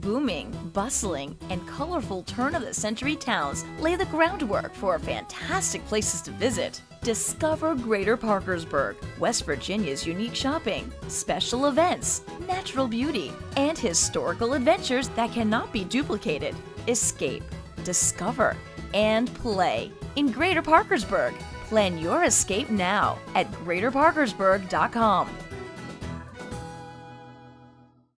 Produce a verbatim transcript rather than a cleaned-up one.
booming, bustling, and colorful turn-of-the-century towns lay the groundwork for fantastic places to visit. Discover Greater Parkersburg, West Virginia's unique shopping, special events, natural beauty, and historical adventures that cannot be duplicated. Escape, discover, and play in Greater Parkersburg. Plan your escape now at greater parkersburg dot com.